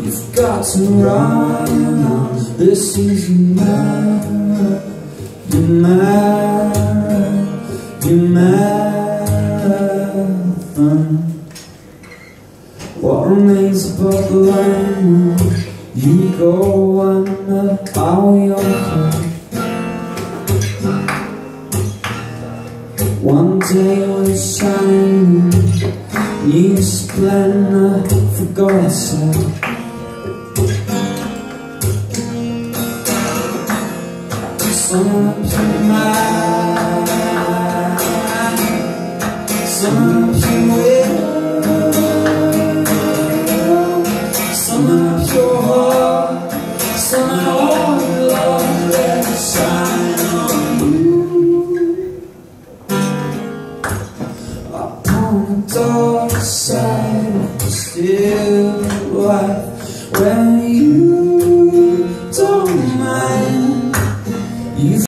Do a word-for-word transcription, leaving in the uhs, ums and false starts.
You've got to run. This is mad, you're mad, you're mad. What remains above the line? You go under how you're hurt. One day was shining, new splendor for God's sake. Sometimes you're mad, sometimes you're weird, sometimes you're hard, sometimes all the love that shine on you. Upon the dark side of the still life, when you don't mind, you